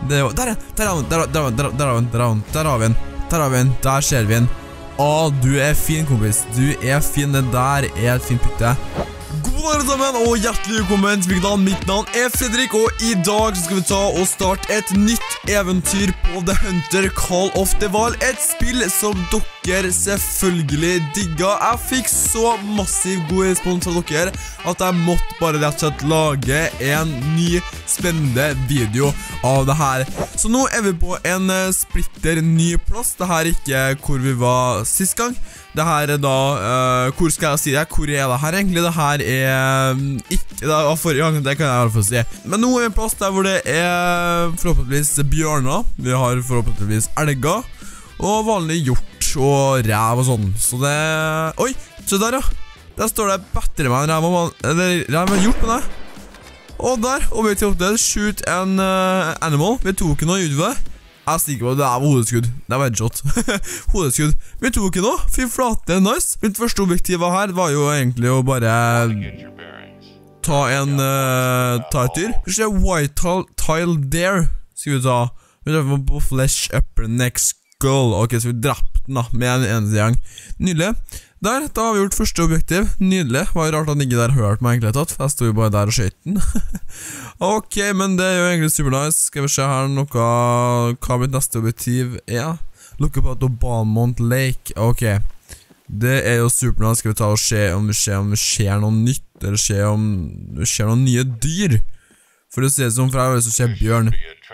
Det er jo, der har vi en, der ser vi en. Å, du er fin, kompis. Du er fin, det der er et fint bytte. God morgen sammen, og hjertelig velkommen til Vigdal. Mitt navn er Fredrik, og i dag skal vi ta og starte et nytt eventyr på The Hunter Call of the Wild. Et spill som dere selvfølgelig digget. Jeg fikk så massiv god respons fra dere at jeg måtte bare rett og slett lage en ny spennende video av det her. Så nå er vi på en splitter ny plass. Det her er ikke hvor vi var sist gang. Det her er da, hvor skal jeg si det? Hvor er det her egentlig? Det her er ikke, det var forrige gang, det kan jeg i hvert fall si. Men nå er vi en plass der hvor det er forhåpentligvis bjørner, vi har forhåpentligvis elger, og vanlig hjort og rev og sånn. Så det, oi, så der ja, der står det bedre med en rev med hjort på det. Og der, og vi tok det, shoot en animal, vi tok noe ut av det. Jeg stikker på, det var hodeskudd. Det var headshot. Hodeskudd. Vi tok ikke noe. Fy flate, nice. Mitt første objektiv her var jo egentlig å bare ta et dyr. Vi ser white tile there. Skal vi ta. Vi tar på flesh, upper, neck, skull. Ok, så vi drepte den da, med en eneste gang. Nydelig. Der, da har vi gjort første objektiv. Nydelig. Det var jo rart at han ikke der hørte meg egentlig tatt, for jeg stod jo bare der og skjøt den. Ok, men det er jo egentlig super nice. Skal vi se her noe, hva mitt neste objektiv er? Look up at Balmont Lake. Ok, det er jo super nice. Skal vi ta og se om vi ser noe nytt, eller se om vi ser noen nye dyr. For det ser ut som fra hvis vi ser bjørn.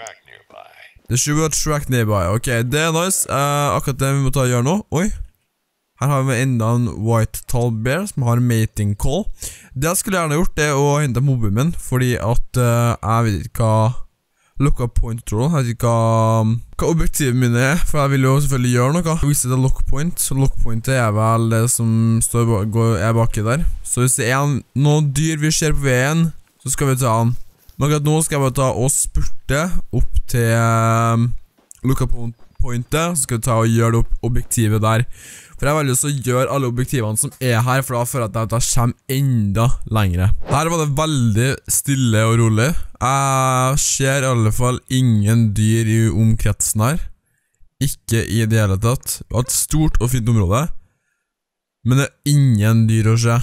Det should be a track nearby. Ok, det er nice. Akkurat det vi må ta og gjøre nå. Oi. Her har vi enda en white tall bear som har mating call. Det jeg skulle gjerne gjort er å hente mobben min, fordi at jeg vet ikke hva lookup point tror jeg vet ikke hva objektivet mine er, for jeg vil jo selvfølgelig gjøre noe. Hvis det er lock point, så lock pointet er vel det som er baki der. Så hvis det er noen dyr vi ser på veien, så skal vi ta den. Men akkurat nå skal jeg bare ta og spurte opp til lookup pointet, så skal vi ta og gjøre det objektivet der. For jeg velger å gjøre alle objektivene som er her, for da føler jeg at jeg kommer enda lengre. Her var det veldig stille og rolig. Jeg ser i alle fall ingen dyr i omkretsen her. Ikke i det hele tatt. Det var et stort og fint område. Men det er ingen dyr å se.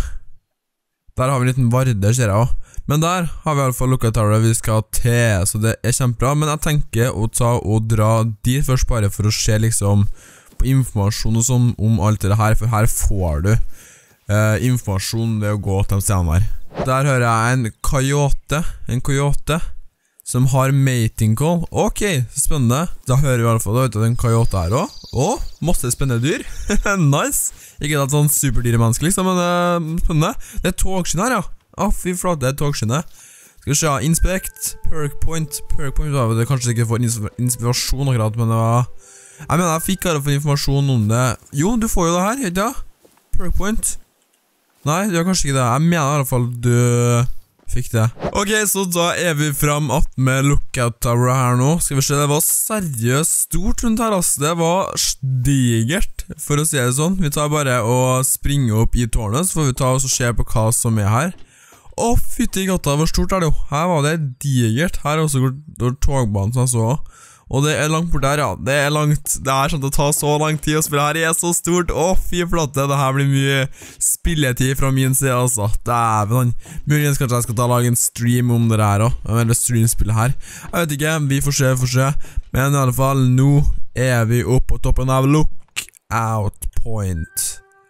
Der har vi en liten varde, ser jeg også. Men der har vi i alle fall lukket tower vi skal til, så det er kjempebra. Men jeg tenker å ta og dra dit først bare for å se liksom på informasjon og sånn om alt det her, for her får du informasjon ved å gå til de stedene her. Der hører jeg en coyote som har mating call. Ok, spennende. Da hører vi i alle fall da, en coyote her også. Åh, masse spennende dyr. Nice. Ikke et sånn superdyremenneske liksom, men spennende. Det er togskinne her, ja. Fy flate, det er togskinne. Skal vi se, inspect, perk point var det kanskje ikke for inspirasjon akkurat, men det var jeg mener, jeg fikk bare for informasjon om det. Jo, du får jo det her, ikke ja? Perk point. Nei, du gjør kanskje ikke det. Jeg mener i hvert fall du fikk det. Ok, så da er vi frem med lookout tower her nå. Skal vi se, det var seriøst stort rundt her, altså. Det var digert, for å si det sånn. Vi tar bare og springer opp i tårnet, så får vi ta og se på hva som er her. Å, fytti gatta, hvor stort er det jo? Her var det digert. Her er også togbanen som jeg så. Og det er langt bort der, ja. Det er langt. Det er sånn at det tar så lang tid å spille her. Det er så stort. Å, fy flate. Det her blir mye spilletid fra min side, altså. Dæven. Muligens kanskje jeg skal lage en stream om det her også. Eller streamspillet her. Jeg vet ikke. Vi får se. Men i alle fall, nå er vi oppe på toppen av lookout point.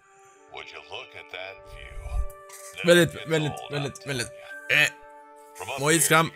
Vent litt. Må hit frem.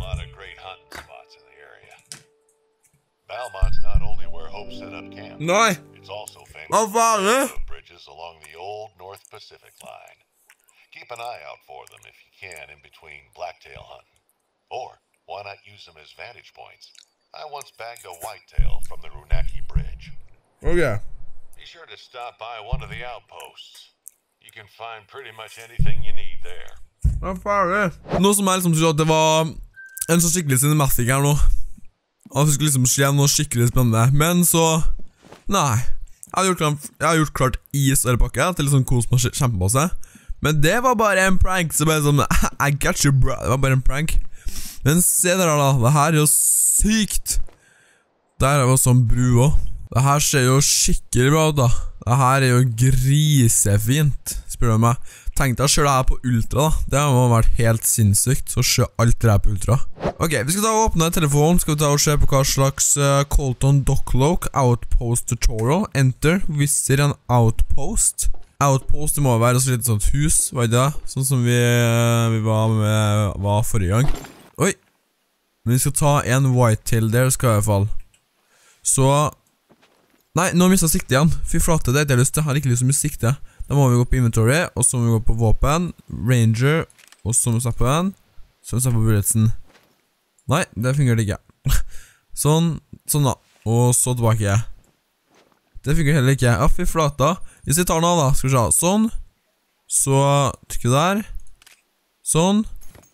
Valmont's not only where Hope set up camp. Nei. It's also famous Hva var det? for bridges along the old North Pacific line. Keep an eye out for them if you can in between blacktail hunting. Or why not use them as vantage points? I once bagged a whitetail from the Runaki Bridge. Ok. Be sure to stop by one of the outposts. You can find pretty much anything you need there. Hva var det? Nå som jeg liksom tror at det var en så skikkelig cinematic her nå. Og det skulle liksom skje noe skikkelig spennende. Men så nei, jeg har gjort klart isørpakke til liksom kos med kjempemasse. Men det var bare en prank. Så bare sånn, I got you bro. Det var bare en prank. Men se der da, det her er jo sykt. Der er jo også en bru også. Det her ser jo skikkelig bra ut da. Det her er jo grisefint, spør du meg. Tenk deg å kjøre det her på ultra da. Det må ha vært helt sinnssykt, så kjøre alt det her på ultra. Ok, vi skal ta og åpne telefonen. Skal vi ta og se på hva slags Colton Dockloak Outpost Tutorial. Enter, viser en Outpost. Outpost, det må være også litt sånt hus, var det det? Sånn som vi var forrige gang. Oi! Men vi skal ta en whitetail der, skal jeg i hvert fall. Så... Nei, nå mistet jeg sikte igjen. Fy flate, det er det jeg har lyst til. Jeg har ikke lyst til å miste sikte. Da må vi gå på inventory, og så må vi gå på våpen, ranger, og så må vi se på den, så må vi se på bulletsen. Nei, det fungerer ikke. Sånn da. Og så tilbake. Det fungerer heller ikke. Ja, fy flate. Hvis vi tar den av da, skal vi se. Sånn. Så trykker der. Sånn.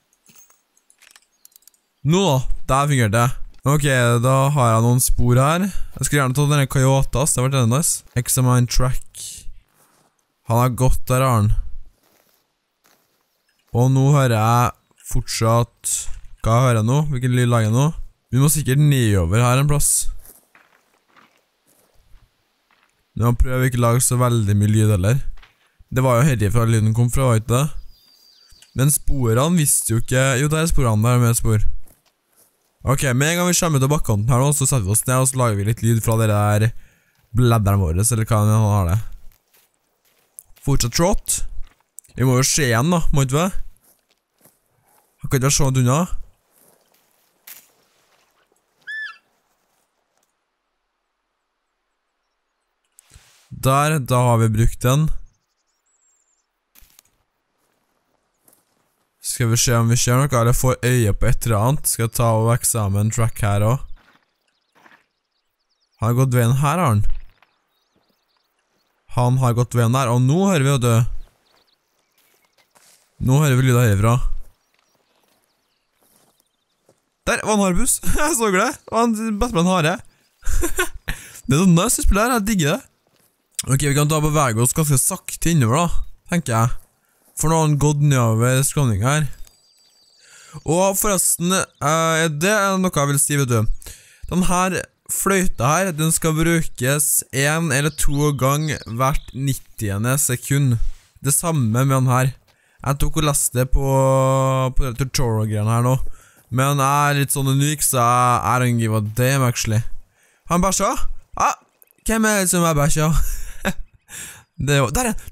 Nå da, der fungerer det. Ok, da har jeg noen spor her. Jeg skulle gjerne ta denne Coyotas, det har vært enda nice. Examine track. Han har gått der, har han. Og nå hører jeg fortsatt... Hva hører jeg nå? Hvilken lyd lager jeg nå? Vi må sikkert nedover her en plass. Nå må jeg prøve ikke å lage så veldig mye lyd heller. Det var jo herre fra lyden kom fra, var ikke det? Men sporene visste jo ikke... Jo, der er sporene, der er med spor. Ok, med en gang vi kommer til bakkanten her nå, så setter vi oss ned, og så lager vi litt lyd fra dere der bledderne våre, eller hva han har det. Fortsatt trot. Vi må jo se igjen da, må ikke vi? Han kan ikke være sånn unna. Der, da har vi brukt den. Skal vi se om vi ser noe, eller får øye på et eller annet. Skal jeg ta og eksamen track her også. Han har gått veien her, har han. Han har gått veien der, og nå hører vi jo dø. Nå hører vi lydet herifra. Der var en harbus. Jeg så det. Det var en best på en hare. Det er sånn nice spill her, jeg digger det. Ok, vi kan ta og bevege oss ganske sakte innover da, tenker jeg. For nå har han gått nedover skråningen her. Og forresten, det er noe jeg vil si, vet du. Den her fløyta her, den skal brukes 1 eller 2 ganger hvert 90. sekund. Det samme med den her. Jeg tok og leste det på tutorial-greiene her nå. Men jeg er litt sånn unik, så I don't give a damn, actually. Han bæsja? Ja, hvem er det som er bæsja? Der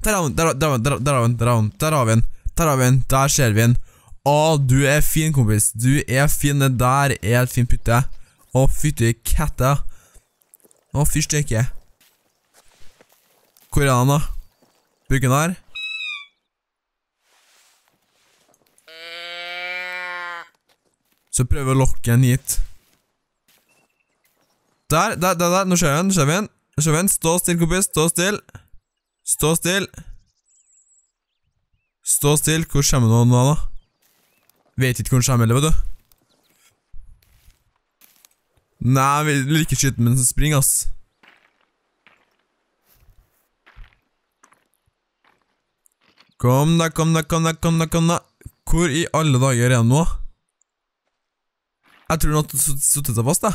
ser vi en. Å, du er fin, kompis. Du er fin, det der er et fint putte. Å, fytte katta. Å, fyrstøyke. Hvor er han da? Bruker den her. Så prøver vi å lokke den hit. Der, nå ser vi en. Stå still, kompis, stå still. Stå still. Stå still. Hvor kommer noen nå da? Vet ikke hvor den kommer, vet du. Nei, vi vil ikke skyte mens den springer, ass. Kom da. Hvor i alle dager er den nå? Jeg tror den har suttet seg fast, da.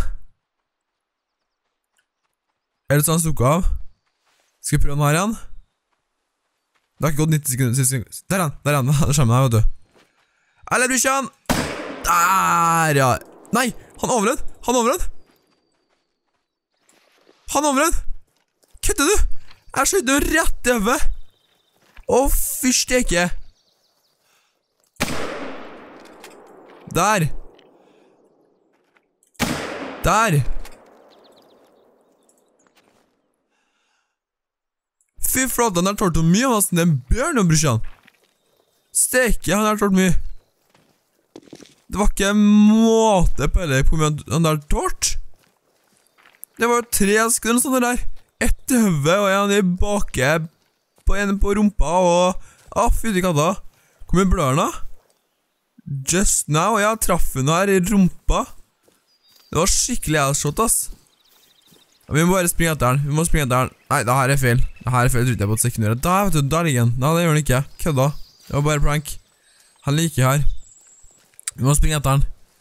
Er det sånn han stukket av? Skal vi prøve den her igjen? Det har ikke gått 90 sekunder. Der er han, det kommer her, vet du. Eller brysjan! Der, ja. Nei, han overlevd. Kutter du? Jeg skjønner du rett i øve. Å, fyrsteke. Der. Fy flate, han har tålt mye, nesten en bjørn og brysjan. Steke, han har tålt mye. Det var ikke måte på det på mye han har tålt. Det var jo 3 sekunder sånn der. Ett i høvet, og en i bake, på en på rumpa, og fytti katta. Hvor mye blør han da? Just now, jeg traff hun her i rumpa. Det var skikkelig ass-shot, ass. Vi må bare springe etter den. Nei, det her er feil. Jeg tror ikke på et sekund. Der, vet du, der ligger han. Nei, det gjør han ikke. Kødda. Det var bare prank. Han liker her. Vi må springe etter den.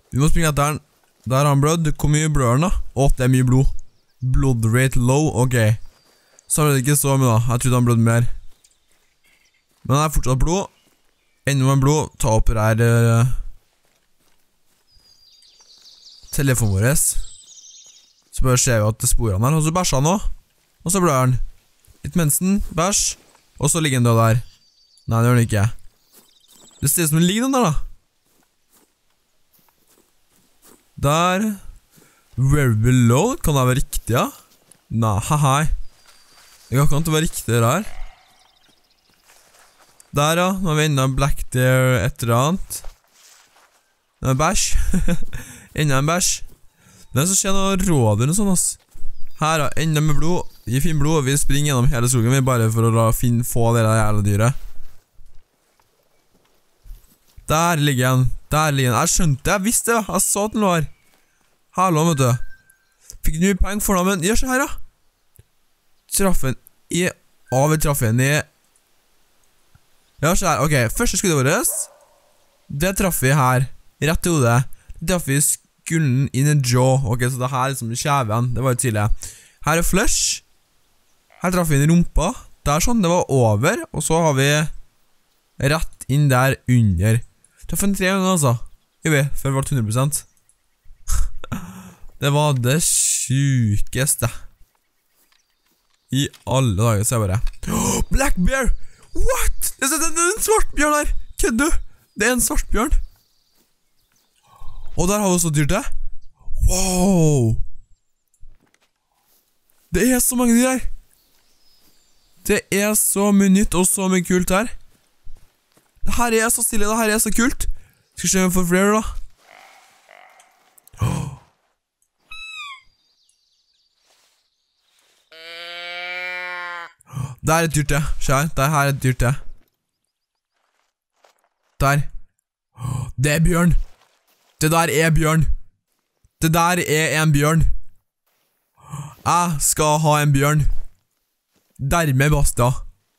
Vi må springe etter den. Der har han blødd. Hvor mye blør han da? Åh, det er mye blod. Blood rate low, ok. Så er det ikke så mye da. Jeg trodde han blødde mer. Men det er fortsatt blod. Enda mer blod. Ta opp her telefonen vår. Så bare ser vi at det sporer han her. Og så bæsjer han også. Og så blør han. Litt mensen, bæsj. Og så ligger han da der. Nei, det gjør han ikke. Det ser ut som det ligger den der da. Der. Very below. Kan det være riktig, ja? Nei, hei. Det kan ikke være riktig det der. Der, ja. Nå har vi enda black there et eller annet. Det er en bæsj. Enda en bæsj. Det er så skjer noe rådyr og sånn, ass. Her, ja. Enda med blod. Vi finner blod, og vi springer gjennom hele skogen. Vi bare for å få det der jævla dyret. Der ligger han. Der ligger han. Jeg skjønte det. Jeg visste det. Jeg sa at den lå her. Hallo, vet du. Fikk du mye penger for det, men gjør så her, da. Traffen i... vi traffen i... Ja, så her. Ok, første skuddet vårt. Det traff vi her. Rett i hodet. Det traff vi i skullen in a jaw. Ok, så det her er liksom kjæven. Det var jo tidlig. Her er flush. Her traff vi inn i rumpa. Der sånn, det var over. Og så har vi rett inn der under. Traff en 3 ganger, altså. Jeg vet, før det var 100%. Det var det sykeste. I alle dager, så jeg bare Black bear! What? Det er en svart bjørn her! Kødder du? Det er en svart bjørn. Og der har vi også dyr til. Wow! Det er så mange dyr her. Det er så mye nytt og så mye kult her. Det her er så stille, det her er så kult. Skal vi se om vi får flere da. Der er et dyr til. Se her, der her er et dyr til. Der. Det er bjørn. Det der er bjørn. Det der er en bjørn. Jeg skal ha en bjørn. Dermed basta.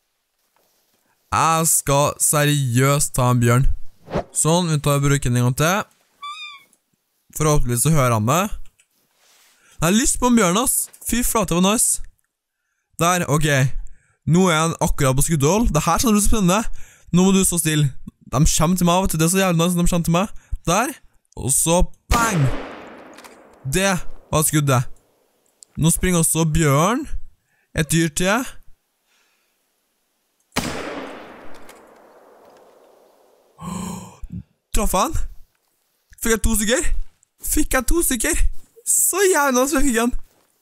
Jeg skal seriøst ta en bjørn. Sånn, vi tar bruken en gang til. Forhåpentligvis så hører han det. Jeg har lyst på en bjørn, ass. Fy flate, det var nice. Der, ok. Nå er han akkurat på skuddhold. Det her sånn er så spennende. Nå må du stå stille. De kommer til meg, vet du. Det er så jævlig nice når de kommer til meg. Der. Og så bang! Det var skuddet. Nå springer også bjørn. Et dyr til. Traff han? Fikk jeg 2 stykker? Fikk jeg 2 stykker? Så jævlig nice jeg fikk han.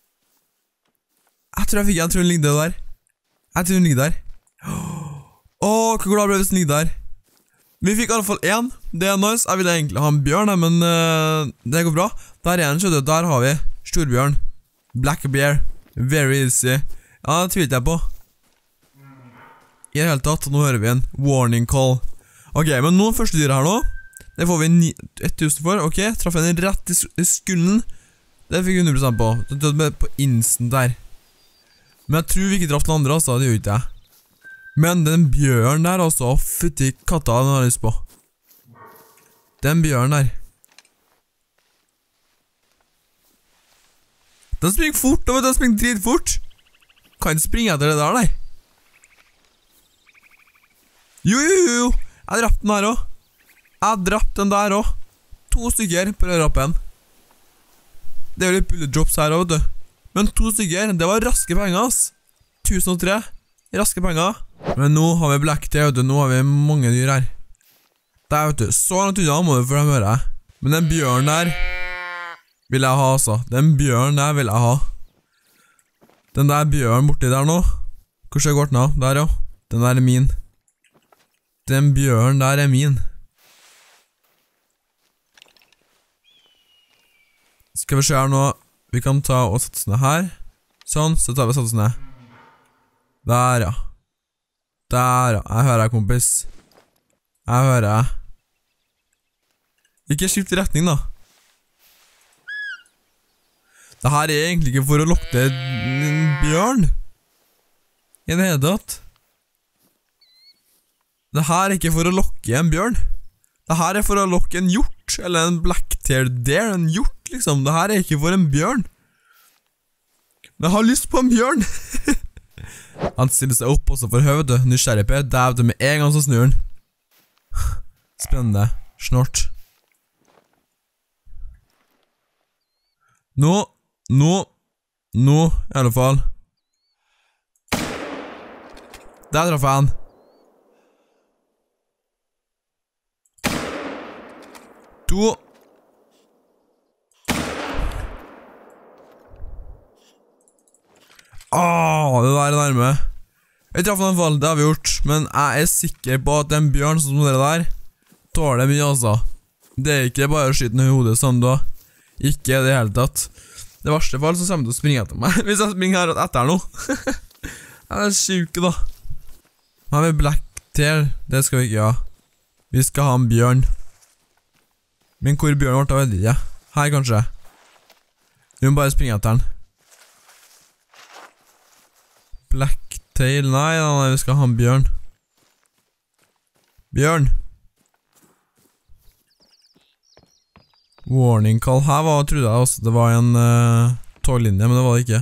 Jeg tror den ligger der. Jeg tror den ligger der. Åh, hvor glad ble hvis den ligger der. Vi fikk i alle fall 1. Det er nice. Jeg ville egentlig ha en bjørn, men det går bra. Der er den, skjønner du. Der har vi storbjørn. Black bear. Very easy. Ja, det tvilte jeg på. I det hele tatt, nå hører vi en warning call. Ok, men noen første dyr her nå. Det får vi 1000 for. Ok, traff jeg den rett i skullen. Det fikk vi 100% på. Det døde på instant der. Men jeg tror vi ikke traff den andre, altså. Det gjør ikke jeg. Men den bjørn der, altså. Fytti katta, den har jeg lyst på. Den bjørn der. Den springer fort, da vet du. Den springer dritfort. Kan ikke springe etter det der, nei. Jo. Jeg drapte den her også. Jeg drapte den der også. 2 stykker på rødrappen. Det er jo litt bullet drops her også, vet du. Men 2 stykker, det var raske penger, ass. 1003. Raske penger. Men nå har vi blacktail, vet du. Nå har vi mange dyr her. Der, vet du. Så langt unna må du for dem høre. Men den bjørn der vil jeg ha, altså. Den bjørn der vil jeg ha. Den der bjørn borti der nå. Hvor ser jeg gått nå? Der, ja. Den der er min. Den bjørn der er min. Skal vi se her nå. Vi kan ta og sette oss ned her. Sånn, så tar vi og setter oss ned. Der, ja. Der, ja. Jeg hører deg, kompis. Jeg hører deg. Ikke skift retning, da. Det her er egentlig ikke for å lokte en bjørn. I det hele tatt. Det her er ikke for å lokke en bjørn. Det her er for å lokke en hjort, eller en blacktail. Blacktail Deer, en hjort liksom. Det her ikke for en bjørn. Men jeg har lyst på en bjørn. Han stiller seg opp også for høy, vet du. Nysgjerrig på, dævde med en gang så snur han. Spennende. Snort. Nå, i alle fall. Der traff jeg han. To. Det der nærme. Jeg traff han i hvert fall, det har vi gjort. Men jeg sikker på at en bjørn som dere der tåler mye, altså. Det ikke bare å skyte den i hodet sånn da. Ikke det hele tatt. Det verste fall så kommer du til å springe etter meg. Hvis jeg springer her etter nå. Jeg syke da. Her har vi Blacktail. Det skal vi ikke ha. Vi skal ha en bjørn. Men hvor bjørn ble det ikke? Her kanskje. Vi må bare springe etter den. Blacktail, nei, vi skal ha en bjørn. Bjørn. Warning call. Her trodde jeg også det var en toglinje, men det var det ikke.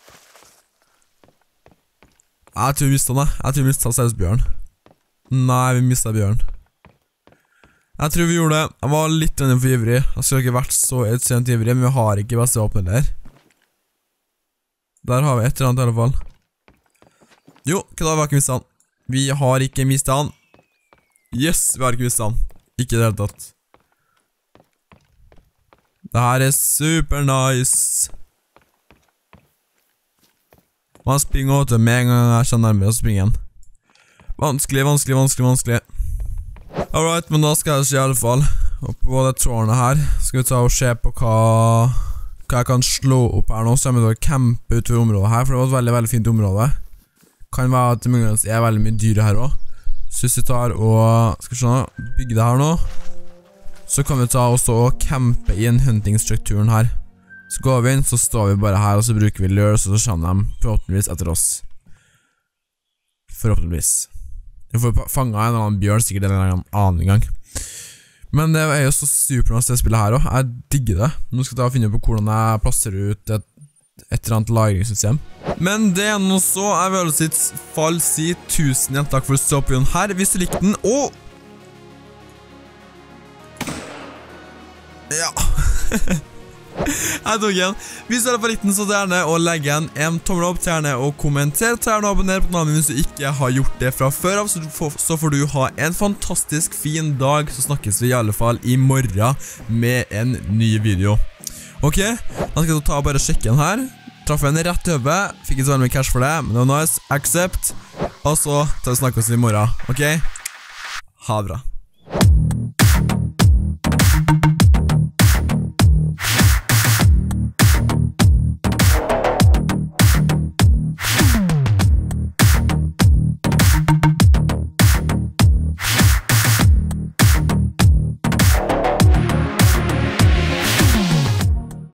Jeg tror vi mistet den. Jeg tror vi mistet seriøst bjørn. Nei, vi mistet bjørn. Jeg tror vi gjorde det. Jeg var litt for ivrig. Jeg skulle ikke vært så ekstremt ivrig, men vi har ikke beste våpen der. Der har vi et eller annet i alle fall. Jo, hva da? Vi har ikke mistet han. Vi har ikke mistet han. Yes, vi har ikke mistet han. Ikke det hele tatt. Det her super nice. Man springer over til med en gang jeg kjenner nærmere å springe igjen. Vanskelig. Alright, men da skal jeg se i alle fall. Og på det tårnet her skal vi ta og se på hva jeg kan slå opp her nå. Så jeg må da campe utover området her, for det var et veldig, veldig fint område. Kan være at det muligens veldig mye dyr her også. Så hvis vi tar og skal vi se nå, bygge det her nå, så kan vi ta også og campe i en hunting-strukturen her. Så går vi inn, så står vi bare her, og så bruker vi lure, så kommer de forhåpentligvis etter oss. Forhåpentligvis. Vi får fanget en eller annen bjørn, sikkert en eller annen gang. Men det jo så supernice det spillet her også. Jeg digger det. Nå skal jeg ta og finne på hvordan jeg plasserer ut et eller annet lagringssystem. Men det noe så, jeg vil i fall si 1000 takk for å stå på videoen her. Hvis du likte den, og ja. Jeg tok igjen. Hvis du likte den, så gjerne å legge igjen en tommel opp, gjerne å kommentere, gjerne å abonnere på kanalen hvis du ikke har gjort det fra før av, så får du ha en fantastisk fin dag, så snakkes vi i alle fall i morgen med en ny video. Ok, da skal jeg ta og bare sjekke den her. Traff en rett i høvet, fikk ikke så veldig mye cash for det, men det var nice. Accept. Og så tar vi snakkes i morgen, ok? Ha det bra.